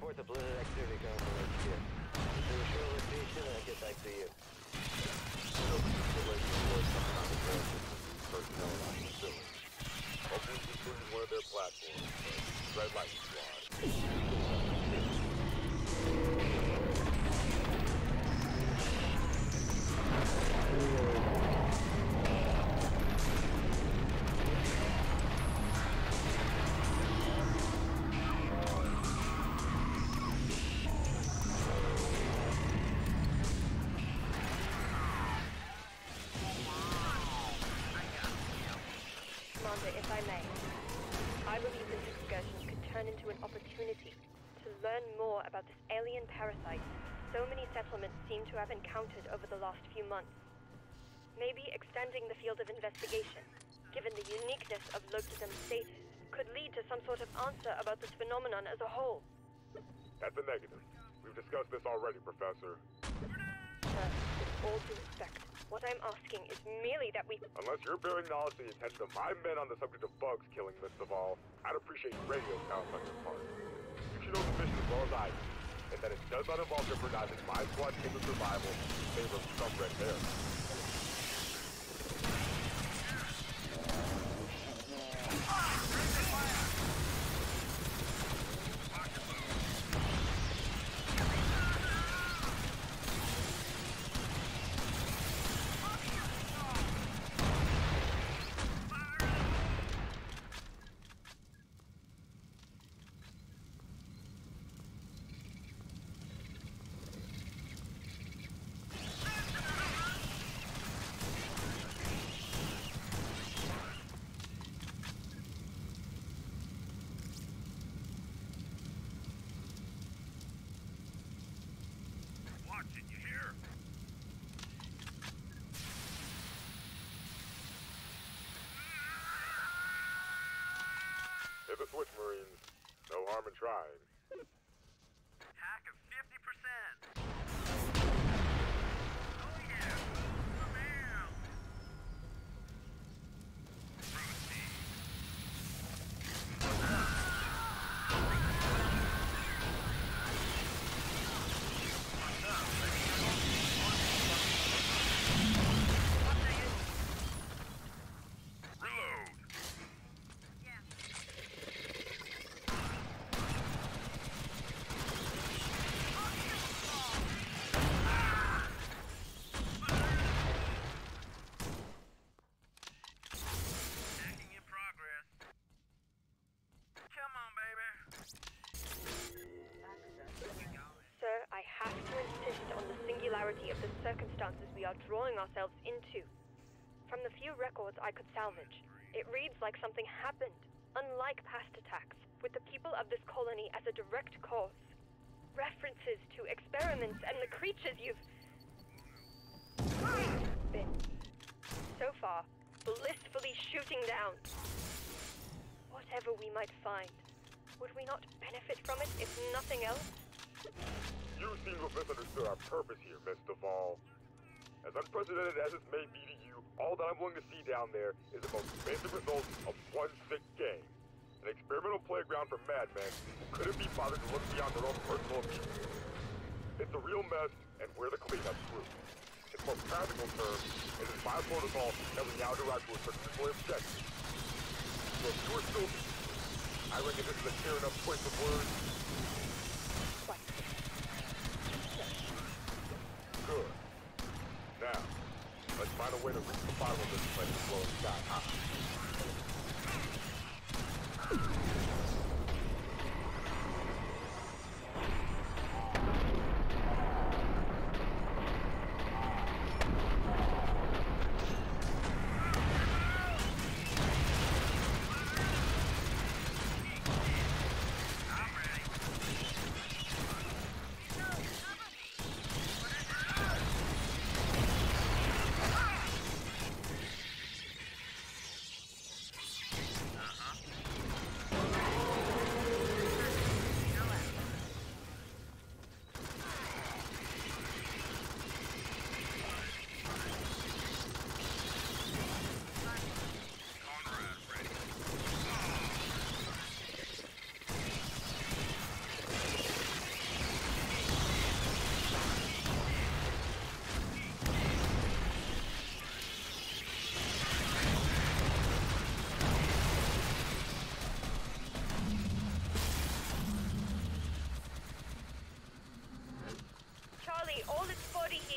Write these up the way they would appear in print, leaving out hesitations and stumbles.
report the blizzard activity coming from HQ. As soon as your location, I'll get back to you. Personnel around the facility. Hopefully this is one of their platforms, but Red Light Squad. Commander, if I may, I believe this excursion could turn into an opportunity to learn more about this alien parasite so many settlements seem to have encountered over the last few months. Maybe extending the field of investigation, given the uniqueness of Loki's status, could lead to some sort of answer about this phenomenon as a whole. That's a negative. We've discussed this already, Professor. Sir, with all due respect, what I'm asking is merely that we... Unless you're bearing knowledge to the attention of my men on the subject of bugs killing Mist of All, I'd appreciate radio sounds on your part. You should know the mission as well as I do, and that it does not involve jeopardizing my squad's team of survival in favor of some red hair. Watching, you hear? Hit the switch, Marines. No harm in trying. Hack of 50%. Oh yeah. Bam. Proceed. Reload. Hacking in progress. Come on, baby. Sir, I have to insist on the singularity of the circumstances we are drawing ourselves into. From the few records I could salvage, it reads like something happened, unlike past attacks, with the people of this colony as a direct cause. References to experiments and the creatures you've been, so far, blissfully shooting down. Whatever we might find, would we not benefit from it, if nothing else? You seem to have misunderstood our purpose here, Mist of All. As unprecedented as it may be to you, all that I'm willing to see down there is the most basic result of one sick game. An experimental playground for madmen who couldn't be bothered to look beyond their own personal amusement. It's a real mess, and we're the cleanup crew. In more practical terms, it is my protocol that we now derive to a particular objective. So if you are still... I reckon this is a clear enough choice of words. Quite. Good. Now, let's find a way to reach the bottom of this place and blow it sky high. I'm ready.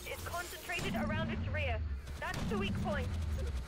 is concentrated around its rear. That's the weak point.